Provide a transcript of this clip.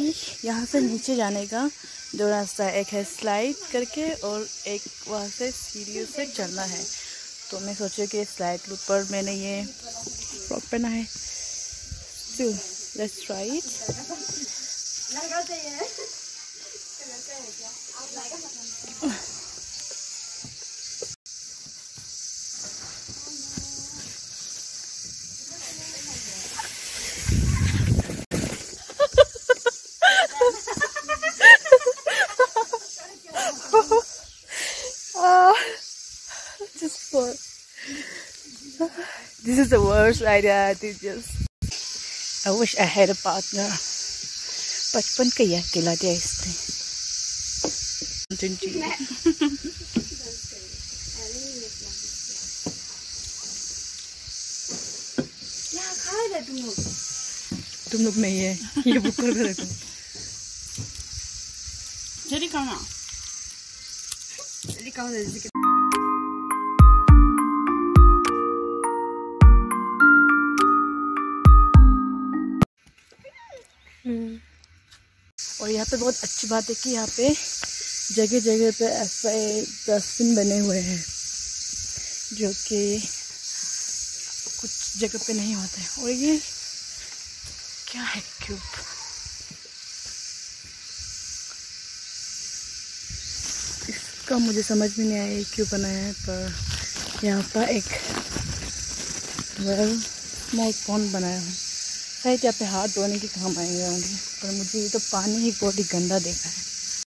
अभी यहाँ से नीचे जाने का दो रास्ता है, एक है स्लाइड करके और एक वहाँ से सीढ़ियों से चढ़ना है। तो मैं सोचा कि स्लाइड लूप पर मैंने ये फ्रॉक पहना है। So let's try it. Just for this is the worst idea I did just. I wish I had a partner. बचपन का याद दिला दिया इसने। तुम लोग नहीं है, ये बुक कर देखो। जल्दी खाओ ना, जल्दी खाओ जल्दी। और यहाँ पे बहुत अच्छी बात है कि यहाँ पे जगह जगह पे ऐसे डस्टबिन बने हुए हैं जो कि कुछ जगह पे नहीं होते। और ये क्या है क्यूब, इसका मुझे समझ में नहीं आया ये क्यों बनाया है, पर यहाँ पर एक वेल स्मॉल पॉन्ड बनाया है, शायद यहाँ पे हाथ धोने के काम आएंगे होंगे। पर मुझे ये तो पानी ही बहुत ही गंदा देखा है।